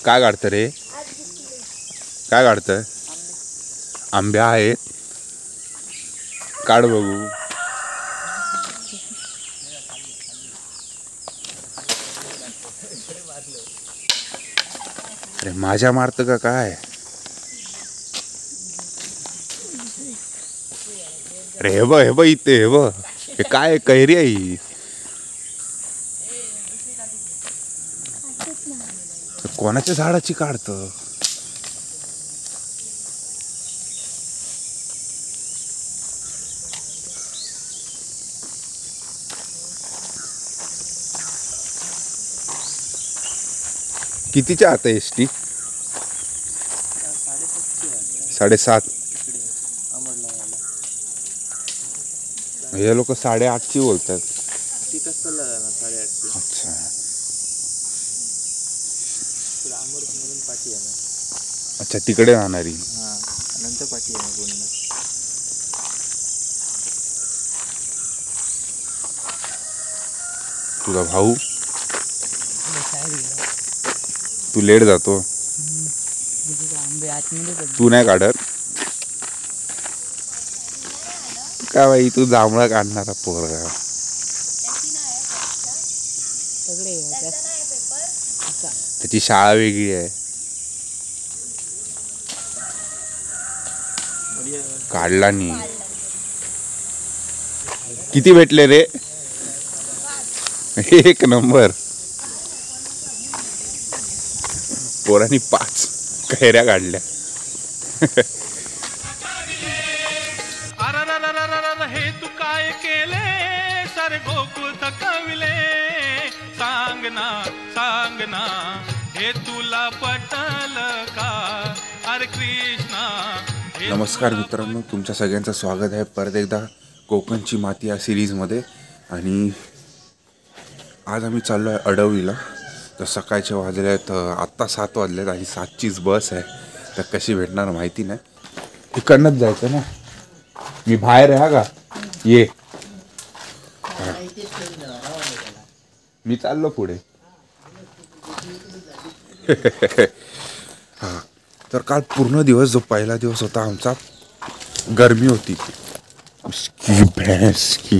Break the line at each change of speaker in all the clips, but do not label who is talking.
काय काढतं रे? काय काढतं? आंब्या आहेत, काढ बघू. अरे माझ्या मारतं का काय? अरे हे बघ इथे, हे बघ, हे काय कैरी आहे ही? कोणाच्या झाडाची काढतं? कितीच्या आता एसटी? 7:30. हे लोक 8:30ची बोलतात. अच्छा, अच्छा तिकडे जाणारी.
नंतर पाठी आहे पूर्ण.
तुझा भाऊ तू लेट जातो. तू नाही काढत का बाई? तू जांभळा काढणारा पोरगा. त्याची शाळा वेगळी आहे. काढला नाही. किती भेटले रे? 1 नंबर. पोरांनी 5 कैऱ्या काढल्या.
हे तू काय केले सारे गोकुळ थकविले, सांग ना हे तुला पटल का? अरे कृष्णा.
नमस्कार मित्रांनो, तुमच्या सगळ्यांचं स्वागत आहे परत एकदा कोकणची माती या सिरीजमध्ये. आणि आज आम्ही चाललो आहे अडवलीला. तर सकाळचे वाजले आहेत, आत्ता 7 वाजलेत आणि 7चीच बस आहे. तर कशी भेटणार माहिती नाही. इकडनंच जायचं ना. मी बाहेर आहे का? ये. मी चाललो पुढे. हां, तर काल पूर्ण दिवस जो पहिला दिवस होता आमचा, गरमी होती. भैंस की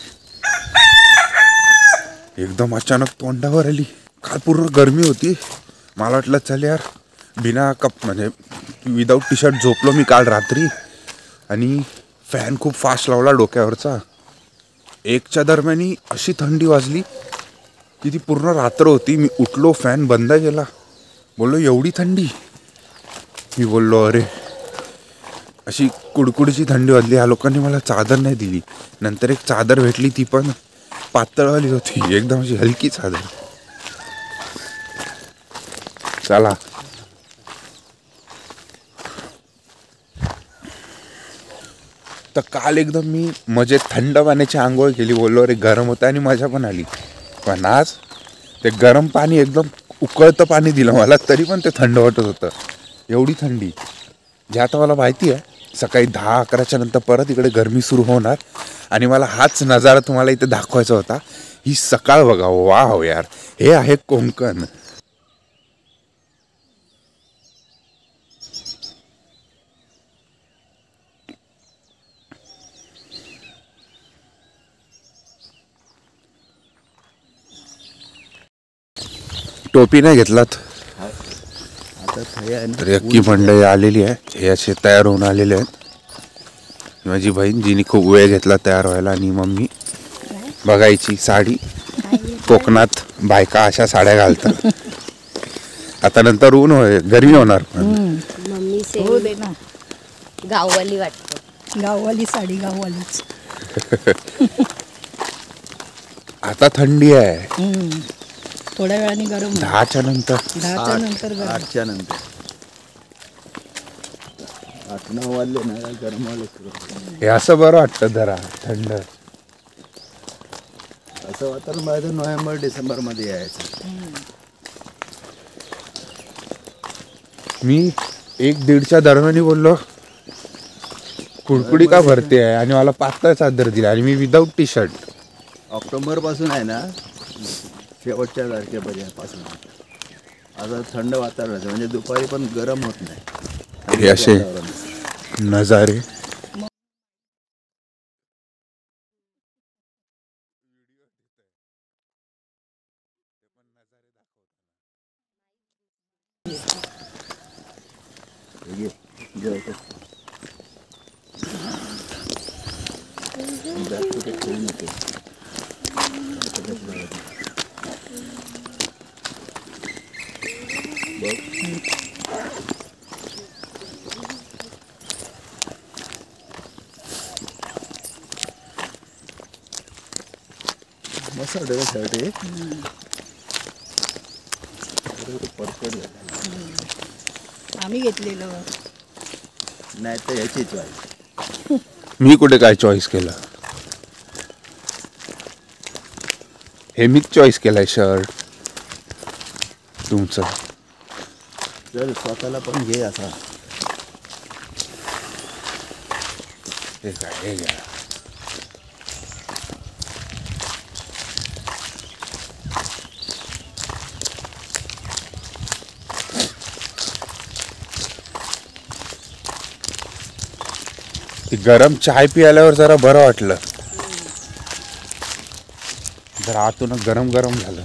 एकदम अचानक तोंडावर आली. काल पूर्ण गरमी होती. मला वाटलं चल यार बिना म्हणजे विदाऊट टी शर्ट झोपलो मी काल रात्री. आणि फॅन खूप फास्ट लावला डोक्यावरचा. 1च्या दरम्यान अशी थंडी वाजली की ती पूर्ण रात्र होती. मी उठलो, फॅन बंद केला, बोललो एवढी थंडी? मी बोललो अरे अशी कुडकुडीची थंडी वाजली. ह्या लोकांनी मला चादर नाही दिली. नंतर एक चादर भेटली, ती पण पातळवाली होती, एकदम अशी हलकी चादर. चला तर काल एकदम मी मजेत थंड पाण्याची आंघोळ केली. बोललो अरे गरम होतं आणि मजा पण आली. पण आज ते गरम पाणी एकदम उकळतं पाणी दिलं मला, तरी पण ते थंड वाटत होतं. एवढी थंडी जे आता मला माहिती आहे सकाळी 10-11च्या नंतर परत इकडे गरमी सुरू होणार. आणि मला हाच नजारा तुम्हाला इथे दाखवायचा होता. ही सकाळ बघा, वाव यार, हे आहे कोकण. टोपी नाही घेतलात तर अख्खी मंडळी आलेली आहे. हे असे तयार होऊन आलेले आहेत. माझी बहीण जिने खूप वेळ घेतला तयार व्हायला. आणि मम्मी बघायची साडी. कोकणात बायका अशा साड्या घालतात. आता नंतर ऊन गरमी होणार.
मम्मी से हो दे ना, गाववाली वाटते.
गाववाली साडी गाववालीच.
आता थंडी आहे.
थोड्या वेळाने गरम.
10च्या नंतर.
10च्या नंतर गरम.
8च्या नंतर 8-9 वाजले ना गरम व्हायला सुरू.
हे असं बरं वाटतं जरा थंड.
असं वातावरण पाहिजे नोव्हेंबर-डिसेंबर मध्ये यायचं.
मी 1-1:30च्या दरम्यान बोललो कुडकुडी का भरते आहे, आणि मला पातळ चादर दिली आणि मी विदाऊट टी शर्ट.
ऑक्टोबर पासून आहे ना शेवटच्या तारखेपर्यंत पासून आता थंड वातावरण आहे, म्हणजे दुपारी पण गरम होत नाही.
हे असे नजारे.
मस्त वाटतं शर्ट हे. परफेक्ट झालं.
आम्ही घेतलेलं.
नाही तर याची चॉईस.
मी कुठे काय चॉईस केलं? हे मीच चॉईस केलाय शर्ट तुमचं.
जर स्वतःला पण घे असा.
हे काय हे घ्या. ती गरम चाय पियाल्यावर जरा बरं वाटलं. जरा आतून गरम गरम झालं.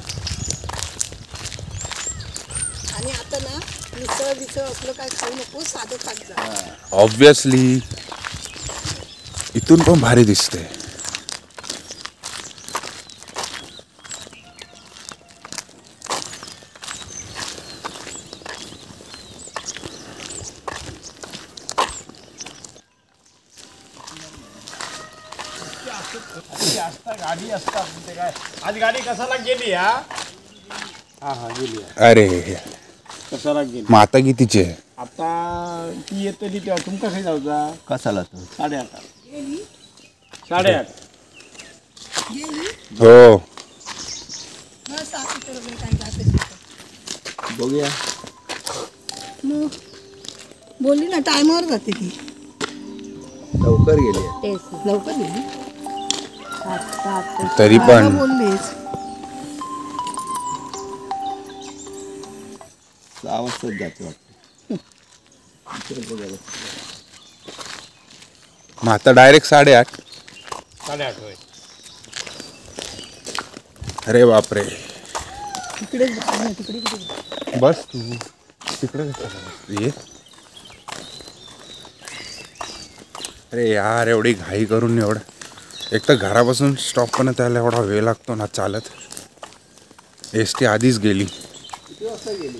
आणि आता ना मिसळ बिसळ आपलं काय खाऊ नको, साधं खात जा.
ऑब्विसली इथून पण भारी दिसते.
गाडी असतात ते काय आज गाडी कसाला गेली हा हा गेली
अरे
कसाला गेली.
मग आता कितीची आहे?
आता ती येतली तेव्हा तुमका खाई जाऊचा
कसाला तो
8:30 8:30
हो
मग 7 लिटर वगैरे काही जात असेल.
बघूया.
मग बोलली ना टायमावर जाते ती.
लवकर गेली आहे.
तेच ना.
लवकर गेली.
तरी
मला
पण
बोललीच
6 वाजताच जाते वाटतं.
मग आता डायरेक्ट 8:30.
8:30 होय.
अरे बापरे.
तिकडेच बसली ना, तिकडे कुठे.
बस तू तिकडे ये. अरे यार एवढी घाई करून एवढं. एक तर घरापासून स्टॉप पण त्याला एवढा वेळ लागतो ना चालत. एस टी आधीच गेली.
किती वाजता गेली?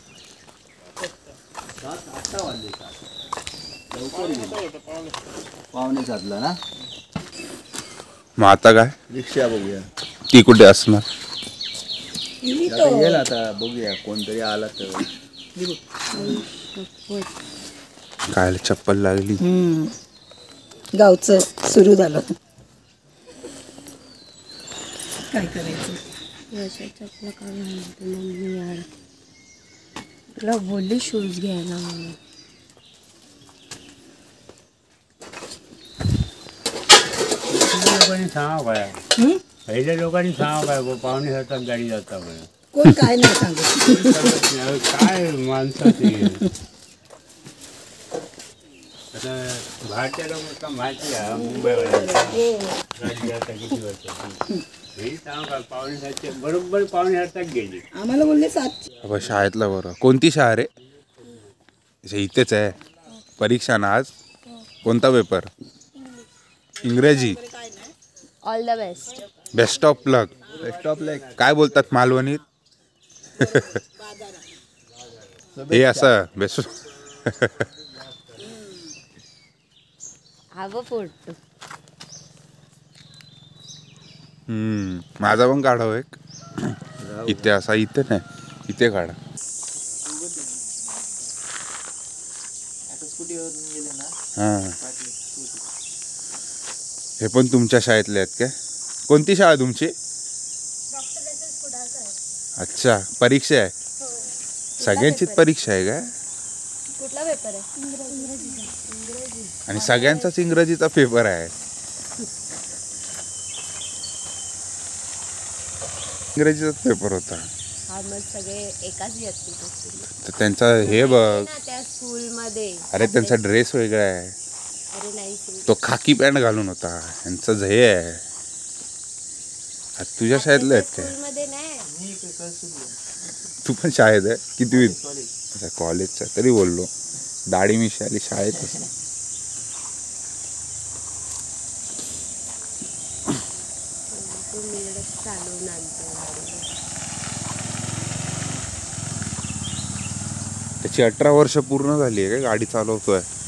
7-8 वाजले. लवकर गेली. 6:45 ना.
मग आता काय?
रिक्षा बघूया.
ती कुठे असणार?
आता येईल आता बघूया कोणतरी आला तर.
काय चप्पल लागली.
गावचं सुरू झालं. काय करायचं.
चपला काय म्हणते मम्मी यार. तुला बोलली शूज घ्यायला म्हणून.
लोकांनी सांगा काय पहिल्या लोकांनी सांगा काय पाहुणे जातात गाडी जातात म्हणून.
कोण काय नाही सांगत.
काय माणसं ते आता बाहेरच्या लोकांना माहिती आहे मुंबईवाल्यांना गाडी जाता किती वर्ष हे सांगा पाहुणे जायचे बरोबर पाहुणे जातात गेली.
आम्हाला बोलले 7.
अब शाळेतला बरं. कोणती शाळा रे? इथेच आहे. परीक्षा ना आज. कोणता पेपर? इंग्रजी.
All the best.
Best of luck.
स्टॉपला
काय बोलतात मालवणीत? हे असं बेस्ट.
हवं फोटो.
माझा पण काढावं एक. इथे असा इथे नाही इथे काढा. हा हे पण तुमच्या शाळेतले आहेत काय? कोणती शाळा तुमची? अच्छा परीक्षा आहे. सगळ्यांचीच परीक्षा आहे काय?
कुठला पेपर आहे?
आणि सगळ्यांचाच इंग्रजीचा पेपर आहे. इंग्रजीचाच पेपर होता.
हा मग सगळे एकाच येतील
तर त्यांचा हे बघ,
ना त्या स्कूल मध्ये.
अरे त्यांचा ड्रेस वेगळा आहे,
अरे नाही
तो खाकी पॅन्ट घालून होता, यांचं हे आहे. तुझ्या शाळेतलं आहेत काय?
स्कूल मध्ये नाही.
तू पण शाळेत आहे किती? अच्छा कॉलेजचा, तरी बोललो दाढी मिशी आली शाळेत.
चालवून आणतो.
त्याची 18 वर्ष पूर्ण झाली आहे का गाडी चालवतोय?